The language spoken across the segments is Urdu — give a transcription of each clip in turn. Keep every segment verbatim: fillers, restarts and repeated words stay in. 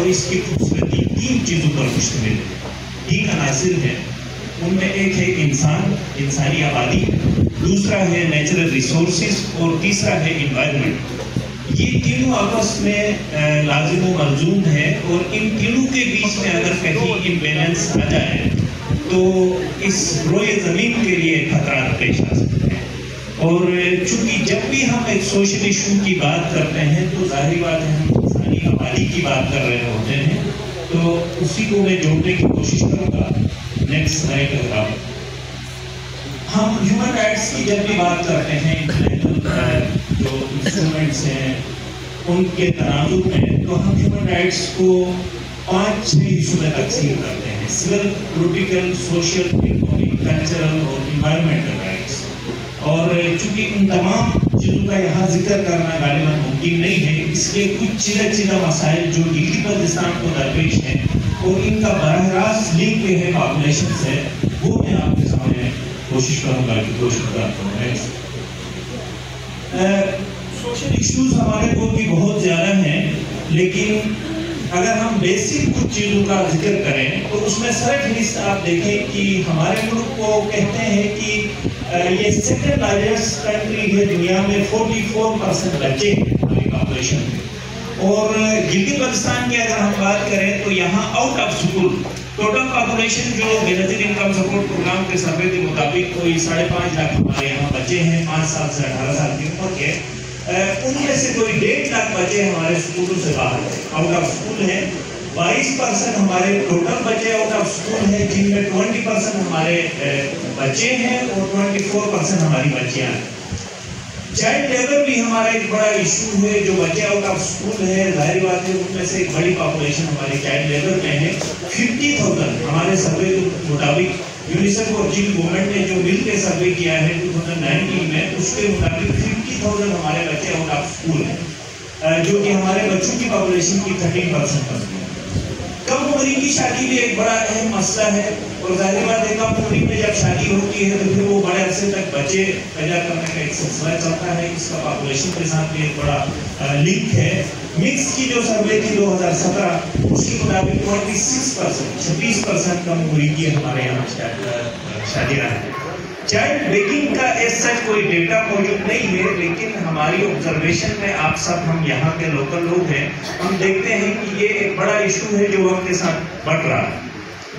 اور اس کی خوبصورتی تین چیزوں پر مشتمل ہے، تین عناصر ہیں، ان میں ایک ہے انسان، انسانی آبادی، دوسرا ہے نیچرل ریسورسز اور تیسرا ہے انوائرمنٹ۔ یہ تینوں آپس میں لازم و ملزوم ہے، اور ان تینوں کے بیچ میں اگر کہیں امبیلنس آ جائے تو اس روئے زمین کے لیے خطرات پیش آ سکتے ہیں۔ اور چونکہ جب بھی ہم ایک سوشل ایشو کی بات کرتے ہیں تو ظاہری بات ہے ہم انسانی آبادی کی بات کر رہے ہوتے ہیں، تو اسی کو میں جوڑنے کی کوشش کروں گا۔ نیکسٹ سلائیڈ اگر آپ، ہم ہیومن رائٹس کی جب بھی بات کرتے ہیں انٹرنیشنل جو انسٹرومنٹس ہیں ان کے تناظر میں، تو ہم ہیومن رائٹس کو پانچ چھ حصوں میں تقسیم کرتے ہیں: civil, political, social, economic, cultural اور انوائرمنٹل رائٹس۔ اور چونکہ ان تمام چیزوں کا یہاں ذکر کرنا غالباً ممکن نہیں ہے، اس لیے کچھ چیزہ چیزہ مسائل جو گلگت بلتستان کو درپیش ہیں اور ان کا براہ راست لنک ہے پاپولیشن سے، وہ میں آپ کے سامنے کوشش کروں گا کہ کوشش کرتا ہوں۔ سوشل ایشوز ہمارے کو بھی بہت زیادہ ہیں، لیکن اگر ہم بیسک کچھ چیزوں کا ذکر کریں تو اس میں سر فہرست آپ دیکھیں کہ ہمارے ملک کو کہتے ہیں کہ یہ سیکنڈ لارجسٹ کنٹری ہے دنیا میں، فورٹی فور پرسینٹ بچے ہیں ہماری پاپولیشن میں۔ اور گلگت بلتستان کی اگر ہم بات کریں تو یہاں out of school total population جو Benazir income support program کے سروے کے مطابق کوئی ساڑھے پانچ لاکھ ہمارے یہاں بچے ہیں پانچ سال سے اٹھارہ سال کی عمر کے، ان میں سے کوئی ڈیڑھ لاکھ بچے ہمارے اسکولوں سے باہر ہیں، آؤٹ آف اسکول ہیں۔ بائیس پرسنٹ ہمارے ٹوٹل بچے آؤٹ آف اسکول ہیں، جن میں ٹوینٹی پرسنٹ ہمارے بچے ہیں اور ٹوینٹی فور پرسنٹ ہماری بچیاں ہیں۔ چائلڈ لیبر بھی ہمارا ایک بڑا ایشو ہے، جو بچے آؤٹ آف اسکول ہے، ظاہر بات ہے ان میں سے ایک بڑی پاپولیشن ہماری چائلڈ لیبر میں ہے۔ ففٹی تھاؤزینڈ ہمارے سروے کے مطابق، یونیسیف اور جن گورنمنٹ نے جو مل کے سروے کیا ہے ٹو تھاؤزینڈ نائنٹین میں، اس کے مطابق ففٹی تھاؤزینڈ ہمارے بچے آؤٹ آف اسکول ہیں، جو کہ ہمارے بچوں کی پاپولیشن کی تھرٹین پرسینٹ پر ہے۔ کم عمری کی شادی بھی ایک بڑا اہم مسئلہ ہے، اور ظاہر بات ہے کم عمری میں جب شادی ہوتی ہے تو پھر وہ بڑے عرصے تک بچے پیدا کرنے کا ایک سلسلہ چلتا ہے، اس کا پاپولیشن کے ساتھ بھی ایک بڑا لنک ہے۔ مکس کی جو سروے تھی دو ہزار سترہ، اس کے مطابق ٹوئنٹی سکس پرسینٹ چھبیس پرسینٹ کم عمری کی ہمارے یہاں شادی رہا ہے۔ چائلڈ بیکنگ کا ایس سچ کوئی ڈیٹا موجود نہیں ہے، لیکن ہماری آبزرویشن میں آپ سب ہم یہاں کے لوکل لوگ ہیں، ہم دیکھتے ہیں کہ یہ ایک بڑا ایشو ہے جو وقت کے ساتھ بڑھ رہا ہے۔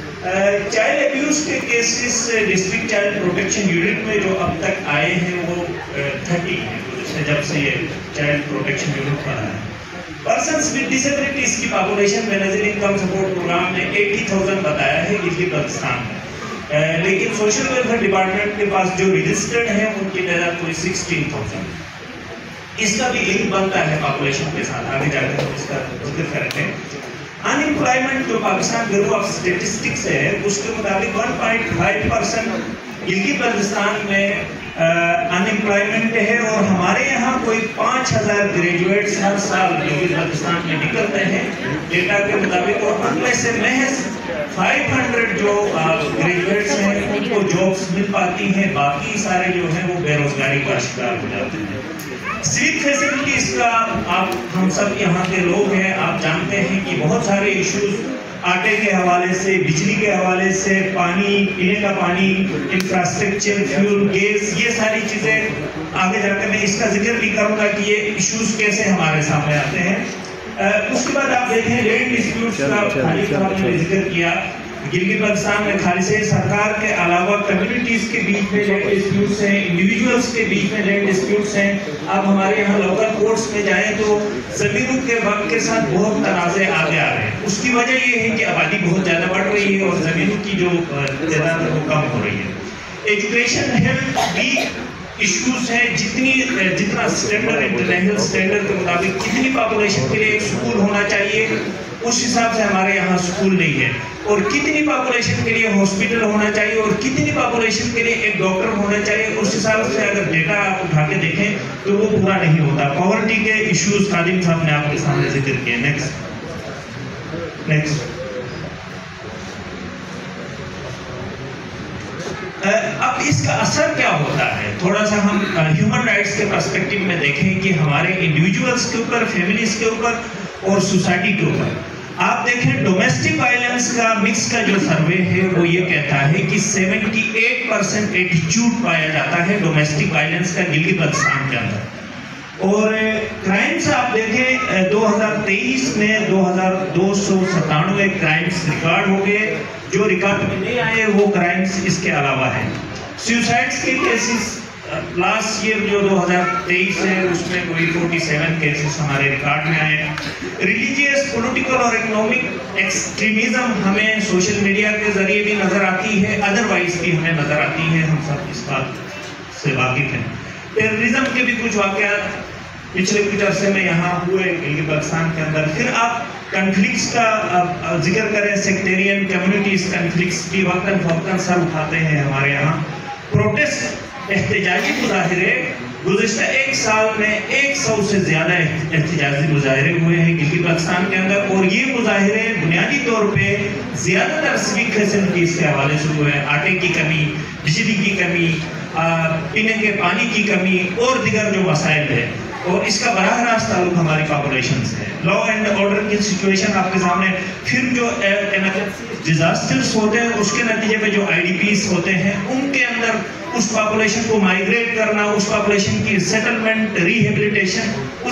چائلڈ ابیوز کے cases district child protection unit میں جو اب تک آئے ہیں وہ تھرٹی ہیں، جب سے یہ چائلڈ پروٹیکشن یونٹ بنا ہے۔ پرسنس ود ڈسیبلٹیز کی population Benazir income support program نے ایٹی تھاؤزینڈ بتایا ہے گلگت بلتستان میں، لیکن سوشل ویلفیئر ڈپارٹمنٹ کے پاس جو رجسٹرڈ ہیں ان کی تعداد کوئی سکسٹین تھاؤزینڈ۔ اس کا بھی لنک بنتا ہے پاپولیشن کے ساتھ، آگے جا کر ہم اس کا ذکر کرتے ہیں۔ ان امپلائمنٹ جو پاکستان بیورو آف اسٹیٹسٹکس ہے، اس کے مطابق one point five percent Gilgit Baltistan میں ان امپلائمنٹ ہے، اور ہمارے یہاں کوئی پانچ ہزار گریجویٹس ہر سال گلگت بلتستان میں نکلتے ہیں ڈیٹا کے مطابق، اور ان میں سے محض فائیو ہنڈریڈ جو گریجویٹس ہیں ان کو جابس مل پاتی ہیں، باقی سارے جو ہیں وہ بے روزگاری کا شکار ہو جاتے ہیں۔ سیوک فیسلٹیز کا آپ ہم سب یہاں کے لوگ ہیں، آپ جانتے ہیں کہ بہت سارے ایشوز آٹے کے حوالے سے، بجلی کے حوالے سے، پانی، پینے کا پانی، انفراسٹرکچر، فیول، گیس، یہ ساری چیزیں آگے جا کر میں اس کا ذکر بھی کروں گا کہ یہ ایشوز کیسے ہمارے سامنے آتے ہیں۔ اس کے بعد آپ دیکھیں لینڈ ڈسپیوٹس کا خالد صاحب نے ذکر کیا، گلگت بلتستان میں خالص سرکار کے علاوہ کمیونٹیز کے بیچ میں لینڈ ڈسپیوٹس ہیں، انڈیویجولز کے بیچ میں لینڈ ڈسپیوٹس ہیں۔ آپ ہمارے یہاں لوکل کورٹس میں جائیں تو زمینوں کے وقت کے ساتھ بہت تنازع آگے آ رہے ہیں۔ اس کی وجہ یہ ہے کہ آبادی بہت زیادہ بڑھ رہی ہے اور زمینوں کی جو تعداد ہے وہ کم ہو رہی ہے۔ ایجوکیشن، ہیلتھ بھی ایشوز ہیں، جتنی جتنا سٹینڈرڈ انٹرنیشنل سٹینڈرڈ کے مطابق کتنی پاپولیشن کے لیے ایک سکول ہونا چاہیے، اس حساب سے ہمارے یہاں سکول نہیں ہے، اور کتنی پاپولیشن کے لیے ہاسپٹل ہونا چاہیے اور کتنی پاپولیشن کے لیے ایک ڈاکٹر ہونا چاہیے، اس حساب سے اگر ڈیٹا آپ اٹھا کے دیکھیں تو وہ پورا نہیں ہوتا۔ پاورٹی کے ایشوز خادم صاحب نے آپ کے سامنے ذکر کیے۔ نیکسٹ نیکسٹ اب اس کا اثر کیا ہوتا ہے، تھوڑا سا ہم ہیومن رائٹس کے پرسپیکٹو میں دیکھیں کہ ہمارے انڈیویجولز کے اوپر، فیملیز کے اوپر اور سوسائٹی کے اوپر آپ دیکھیں ڈومیسٹک وائلنس کا مکس کا جو سروے ہے وہ یہ کہتا ہے کہ سیونٹی ایٹ پرسنٹ ایٹیچیوڈ پایا جاتا ہے ڈومیسٹک وائلنس کا گلگت بلتستان کے اندر. اور کرائمز آپ دیکھیں دو ہزار تیئیس میں دو ہزار دو سو ستانوے کرائمز ریکارڈ ہو گئے. جو ریکارڈ میں نہیں آئے وہ کرائمز اس کے علاوہ ہیں. سیوسائڈز کے کیسز لاسٹ ایئر جو دو ہزار تیئیس ہے اس میں کوئی فورٹی سیون کیسز ہمارے ریکارڈ میں آئے. ریلیجیس پولیٹیکل اور اکنامک ایکسٹریمزم ہمیں سوشل میڈیا کے ذریعے بھی نظر آتی ہے, ادروائز بھی ہمیں نظر آتی ہے, ہم سب اس بات سے واقف ہیں. ٹیررزم کے بھی کچھ واقعات پچھلے کچھ عرصے میں یہاں ہوئے گلگت بلتستان کے اندر. پھر آپ کنفلکٹس کا ذکر کریں, سیکٹیرین کمیونٹیز کنفلکٹس بھی وقتاً فوقتاً سر اٹھاتے ہیں ہمارے یہاں. پروٹیسٹ احتجاجی مظاہرے گزشتہ ایک سال میں ایک سو سے زیادہ احتجاجی مظاہرے ہوئے ہیں گلگت بلتستان کے اندر, اور یہ مظاہرے بنیادی طور پہ زیادہ تر سویک فیسلٹیز کے حوالے سے ہوئے ہیں. آٹے کی کمی, بجلی کی کمی, پینے کے پانی کی کمی اور دیگر جو مسائل ہیں, اور اس کا براہ راست تعلق ہماری پاپولیشن سے ہے. لا اینڈ آرڈر کی سچویشن آپ کے سامنے. پھر جو ڈیزاسٹرز ہوتے ہیں اس کے نتیجے میں جو آئی ڈی پیز ہوتے ہیں ان کے اندر اس پاپولیشن کو مائیگریٹ کرنا, اس پاپولیشن کی سیٹلمنٹ, ریہیبلیٹیشن,